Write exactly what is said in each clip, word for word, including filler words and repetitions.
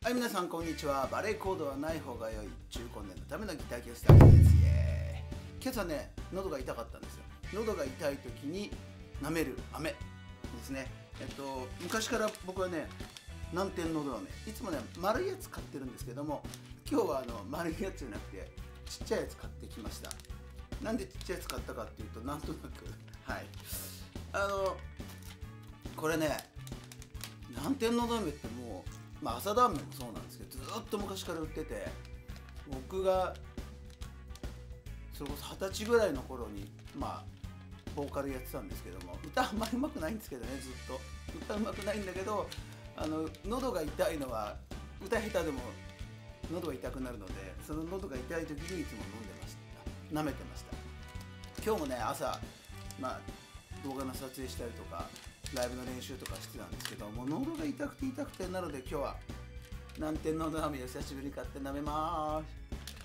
はい、皆さんこんにちは。バレエコードはない方が良い中高年のためのギター教室だけです。イエーイ。今朝ね、喉が痛かったんですよ。喉が痛い時に舐める飴ですね。えっと昔から僕はね、南天のど飴、いつもね丸いやつ買ってるんですけども、今日はあの丸いやつじゃなくてちっちゃいやつ買ってきました。なんでちっちゃいやつ買ったかっていうと、なんとなくはいあのこれね、南天のど飴ってもうまあ、朝ラーメンもそうなんですけど、ずっと昔から売ってて、僕がそれこそはたちぐらいの頃にまあボーカルやってたんですけども、歌あんまりうまくないんですけどね、ずっと歌うまくないんだけど、あの喉が痛いのは歌下手でも喉が痛くなるので、その喉が痛い時にいつも飲んでました、舐めてました。今日もね、朝まあ動画の撮影したりとかライブの練習とかしてたんですけど、もう喉が痛くて痛くてなので、今日は南天のど飴を久しぶりに買って舐めまーす。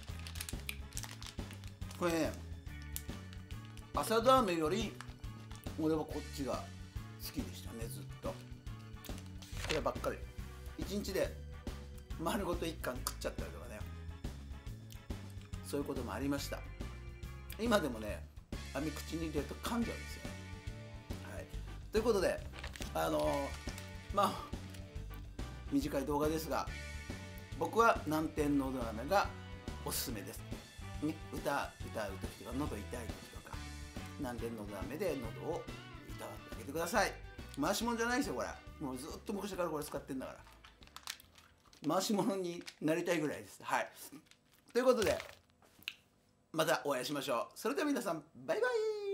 これね、朝ラーメンより俺はこっちが好きでしたね、ずっと。こればっかりいちにちで丸ごといっかん食っちゃったりとかね、そういうこともありました。今でもね、飴口に入れると噛んじゃうんですよ。はい、ということで、あのー、まあ短い動画ですが、僕は南天のど飴がおすすめです。歌歌う時とか喉痛い時とか、南天のど飴で喉をいたわってあげてください。回し物じゃないですよこれ。もうずっと昔からこれ使ってんだから、回し物になりたいぐらいです。はい、ということでまたお会いしましょう。それでは皆さん、バイバイ。